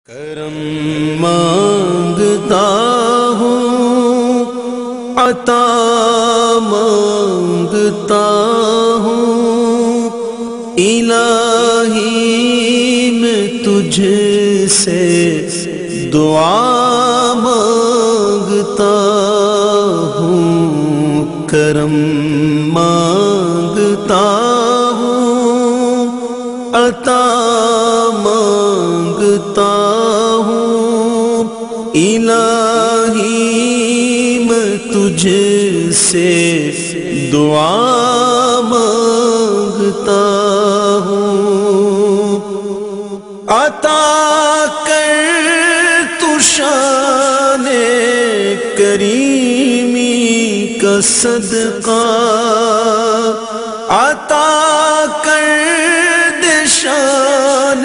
کرم مانگتا ہوں، عطا مانگتا ہوں، الہی میں تجھ سے دعا مانگتا ہوں، کرم مانگتا ہوں، عطا مانگتا ہوں، الہی میں تجھ سے دعا مانگتا ہوں، عطا کر تو شان کریمی کا صدقہ، عطا کر دے شان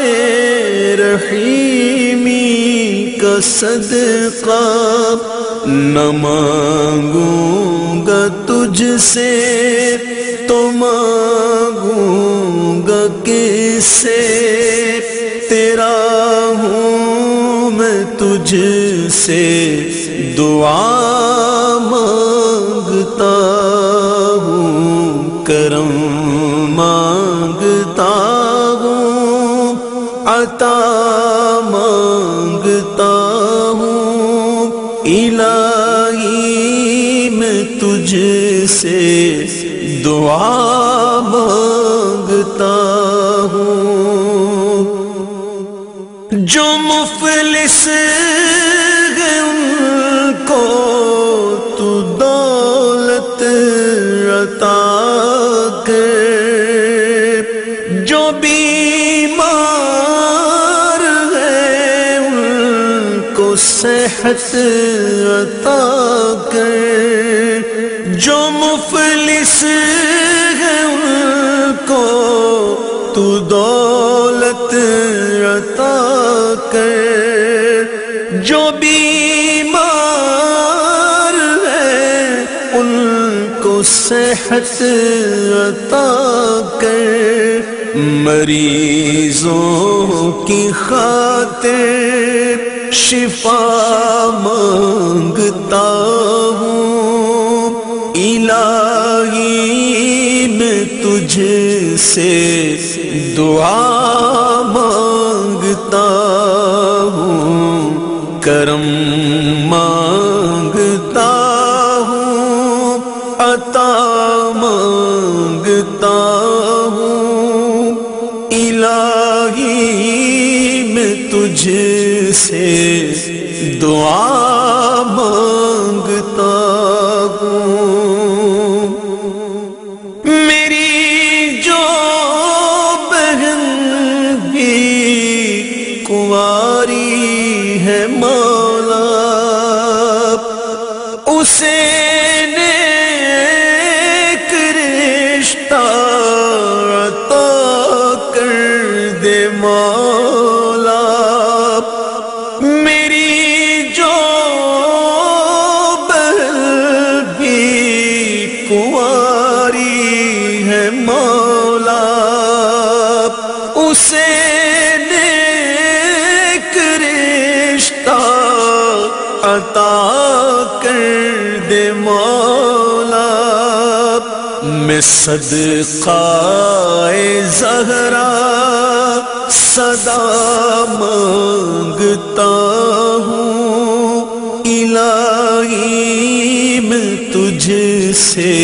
رحیمی کا صدقہ، نہ مانگوں گا تجھ سے تو مانگوں گا کس سے، تیرا ہوں میں تجھ سے دعا مانگتا ہوں، کرم مانگتا ہوں، عطا مانگتا ہوں، الہی میں تجھ سے دعا مانگتا ہوں، جو مفلس ہیں ان کو تو دولت عطا کر، جو بیمار ہیں ان کو صحت عطا کر، جو مفلس ہیں ان کو تو دولت عطا کر، جو بیمار ہیں ان کو صحت عطا کر، مریضوں کی خاطر شفا مانگتا ہوں، الہی میں تجھ سے دعا مانگتا ہوں، کرم مانگتا ہوں، عطا مانگتا ہوں، الہی میں تجھ سے دعا مانگتا ہوں، میری جو بہن بھی کنواری ہے مولا، اسے نیک رشتہ عطا کر دے مولا، میری جو بہن بھی کنواری ہے مولا، اسے نیک رشتہ عطا کر دے مولا، میں صدقہ زہرا صدا مانگتا ہوں، الہی میں تجھ سے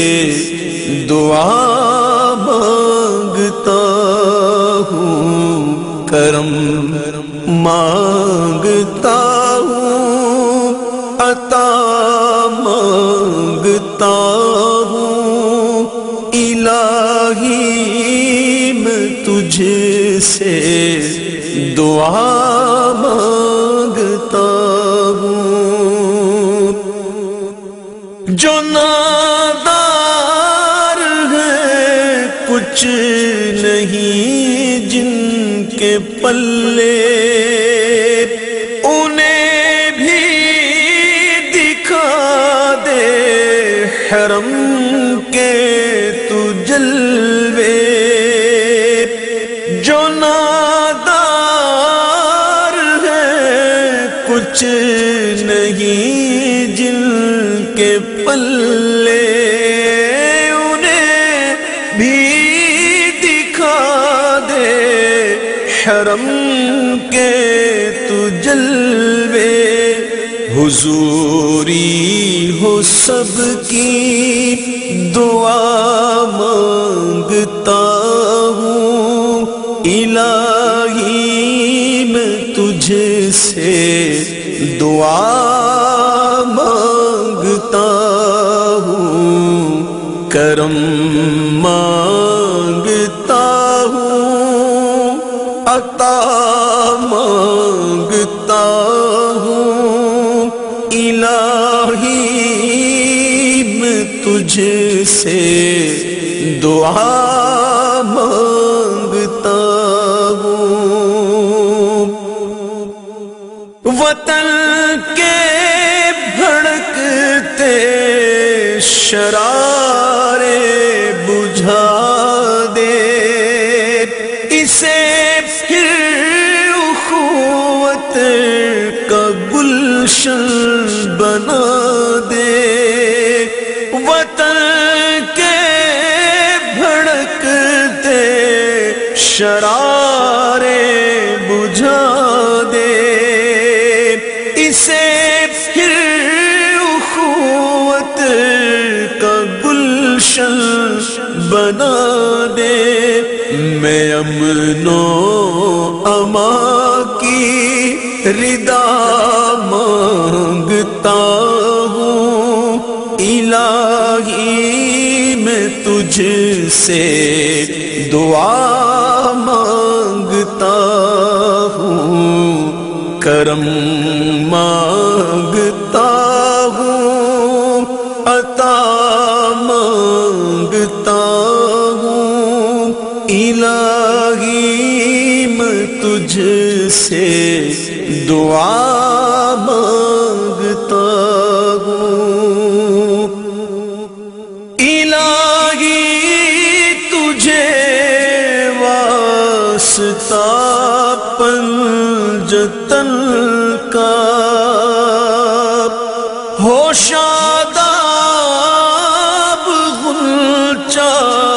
دعا مانگتا ہوں، کرم مانگتا ہوں، عطا مانگتا ہوں، الہی میں تجھ سے دعا مانگتا ہوں، جو نادار ہیں کچھ نہیں جن کے پلے، انہیں بھی دکھا دے حرم کے تو جلوے، جو نادار ہیں کچھ نہیں جن کے پلے انہیں بھی دکھا دے حرم کے تو جلوے حضوری ہو سب کی دعا مانگتا ہوں الہی میں تجھ سے دعا مانگتا ہوں کرم مانگتا ہوں عطا مانگتا ہوں الہی میں تجھ سے دعا مانگتا ہوں وطن کے بھڑکتے شرارے بجھا دے اسے پھر اخوت کا گلشن بنا دے وطن کے بھڑکتے شرارے بجھا دے اسے پھر اخوت کا گلشن بنا دے میں امن و امان کی رضا مانگتا ہوں الہی میں تجھ سے دعا مانگتا ہوں کرم مانگتا ہوں عطا مانگتا ہوں الہی میں تجھ سے دعا مانگتا ہوں الہی تجھے واسطہ پنجتن کا ہو شاداب غنچہ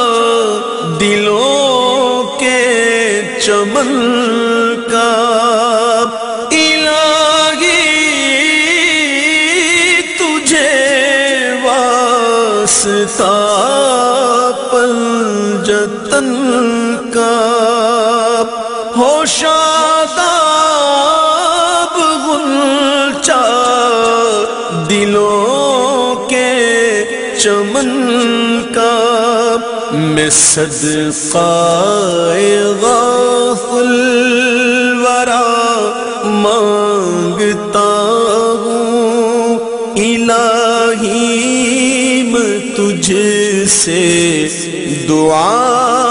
دلوں کے چمن کا الہی تجھے واسطہ پنجتن کا ہو شاداب غنچہ دلوں کے چمن کا میں صدقہ غوث الورا مانگتا ہوں الہی میں تجھ سے دعا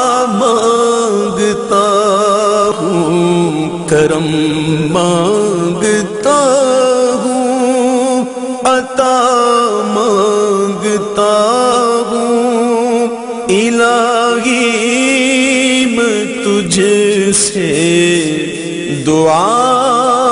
مانگتا ہوں کرم مانگتا ہوں عطا مانگتا ہوں الہی میں تجھ سے دعا